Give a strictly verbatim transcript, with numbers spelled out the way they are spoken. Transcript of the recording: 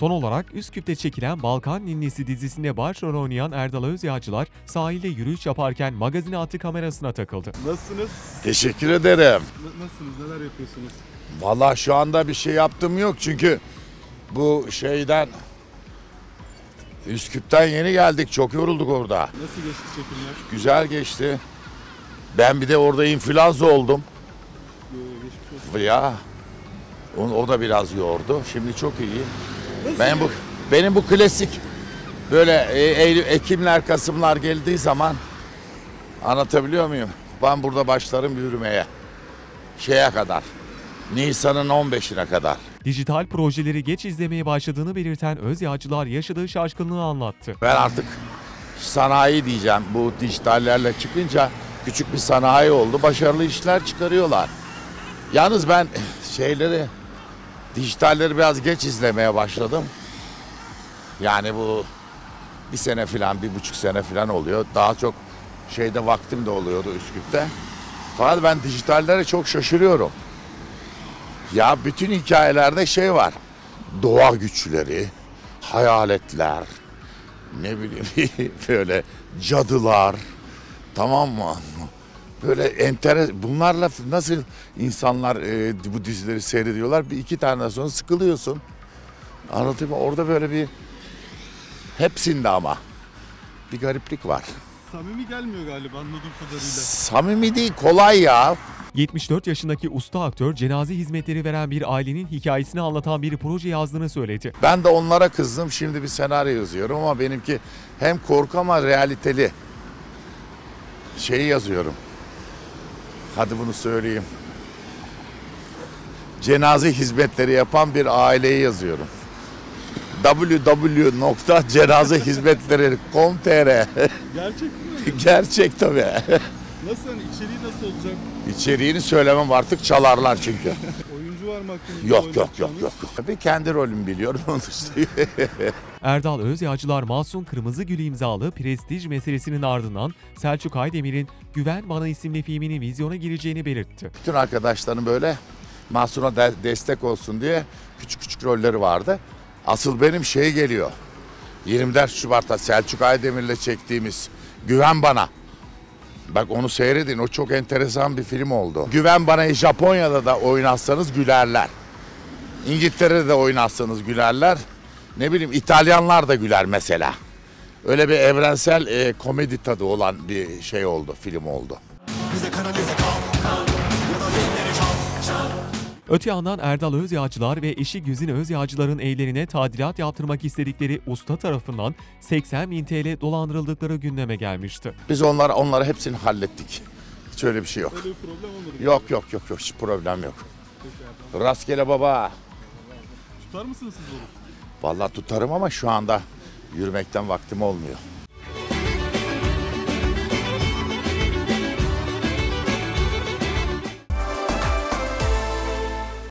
Son olarak Üsküp'te çekilen Balkan Ninnisi dizisinde başrol oynayan Erdal Özyağcılar sahilde yürüyüş yaparken magazine attı kamerasına takıldı. Nasılsınız? Teşekkür ederim. N- nasılsınız? Neler yapıyorsunuz? Vallahi şu anda bir şey yaptım yok çünkü bu şeyden Üsküp'ten yeni geldik. Çok yorulduk orada. Nasıl geçti çekimler? Güzel geçti. Ben bir de orada influenza oldum. Ee, geçmiş olsun. Ya o, o da biraz yordu. Şimdi çok iyi. Nasıl Ben bu benim bu klasik böyle e, Eylül, Ekimler, Kasımlar geldiği zaman anlatabiliyor muyum? Ben burada başlarım yürümeye. Şeye kadar. Nisan'ın on beşine kadar. Dijital projeleri geç izlemeye başladığını belirten Özyağcılar yaşadığı şaşkınlığı anlattı. Ben artık sanayi diyeceğim. Bu dijitallerle çıkınca küçük bir sanayi oldu. Başarılı işler çıkarıyorlar. Yalnız ben şeyleri, dijitalleri biraz geç izlemeye başladım. Yani bu bir sene falan, bir buçuk sene falan oluyor. Daha çok şeyde vaktim de oluyordu Üsküp'te. Fakat ben dijitallere çok şaşırıyorum. Ya bütün hikayelerde şey var. Doğa güçleri, hayaletler, ne bileyim böyle cadılar, tamam mı? Böyle enteres, bunlarla nasıl insanlar e, bu dizileri seyrediyorlar? Bir iki tane sonra sıkılıyorsun. Anlatayım mı? Orada böyle bir hepsinde ama bir gariplik var. Samimi gelmiyor galiba anladığım kadarıyla. Samimi değil, kolay ya. yetmiş dört yaşındaki usta aktör cenaze hizmetleri veren bir ailenin hikayesini anlatan bir proje yazdığını söyledi. Ben de onlara kızdım. Şimdi bir senaryo yazıyorum ama benimki hem korku ama realiteli. Şeyi yazıyorum. Hadi bunu söyleyeyim. Cenaze hizmetleri yapan bir aileyi yazıyorum. w w w nokta cenaze hizmetleri nokta com nokta t r Gerçek mi? Gerçek tabii. Nasıl hani içeriği nasıl olacak? İçeriğini söylemem artık çalarlar çünkü. Oyuncu var mı aklınızda? Yok yok yok oynatacağınız? yok. Tabii kendi rolümü biliyorum. Onun dışında. Erdal Özyağcılar Mahsun Kırmızıgül imzalı Prestij meselesinin ardından Selçuk Aydemir'in Güven Bana isimli filminin vizyona gireceğini belirtti. Bütün arkadaşlarım böyle Mahsun'a de- destek olsun diye küçük küçük rolleri vardı. Asıl benim şey geliyor. yirmi dört Şubat'ta Selçuk Aydemir'le çektiğimiz Güven Bana. Bak onu seyredin, o çok enteresan bir film oldu. Güven Bana'yı Japonya'da da oynatsanız gülerler. İngiltere'de de oynatsanız gülerler. Ne bileyim İtalyanlar da güler mesela. Öyle bir evrensel e, komedi tadı olan bir şey oldu, film oldu. Öte yandan Erdal Özyağcılar ve eşi Güzin Özyağcılar'ın evlerine tadilat yaptırmak istedikleri usta tarafından seksen bin T L dolandırıldıkları gündeme gelmişti. Biz onlara, onlara hepsini hallettik. Hiç öyle bir şey yok. Öyle bir problem olmadı mı? Yok yok yok yok, hiç problem yok. Peki abi. Rastgele baba. Tutar mısınız siz onu? Vallahi tutarım ama şu anda yürümekten vaktim olmuyor.